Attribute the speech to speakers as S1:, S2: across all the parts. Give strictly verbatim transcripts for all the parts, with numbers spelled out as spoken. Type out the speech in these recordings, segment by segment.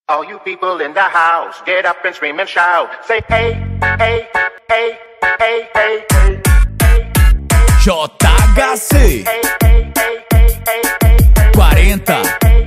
S1: All you people in the house, get up and scream and shout. Say hey, hey, hey, hey, hey, hey.
S2: J H C quarenta.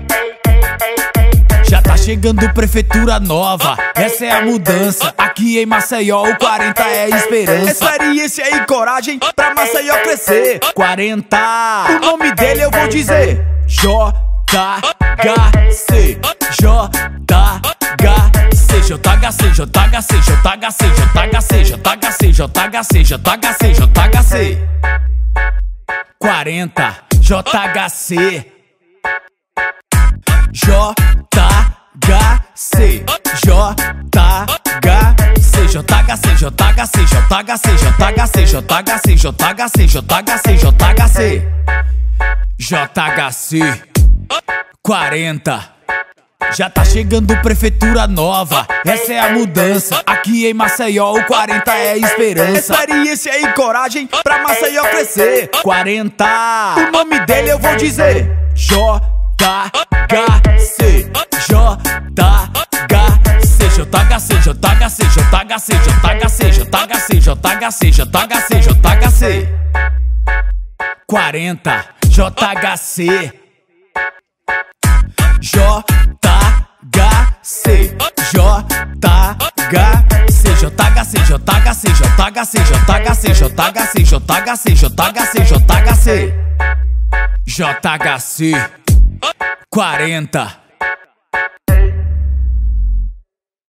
S2: Já tá chegando prefeitura nova, essa é a mudança. Aqui em Maceió o quarenta é esperança. É experiência e coragem pra Maceió crescer. quarenta, o nome dele eu vou dizer: J H C, J H C, J H C, J H C, J H C, J H C, J H C, J H C, J H C, J H C. quarenta, J H C, J H C, J H C, J H C, J H C, J H C, J H C, J H C, J H C, J H C, J H C, J H C quarenta. Já tá chegando prefeitura nova, essa é a mudança. Aqui em Maceió o quarenta é esperança. Experiência e coragem pra Maceió crescer. quarenta, o nome dele eu vou dizer: J H C, J H C, J H C, J H C, J H C, J H C, J H C, J H C, J H C, J H C. quarenta, J H C, J H C, J H C, J H C, J H C, J H C, J H C, J H C, J H C, J H C, J H C, J H C quarenta.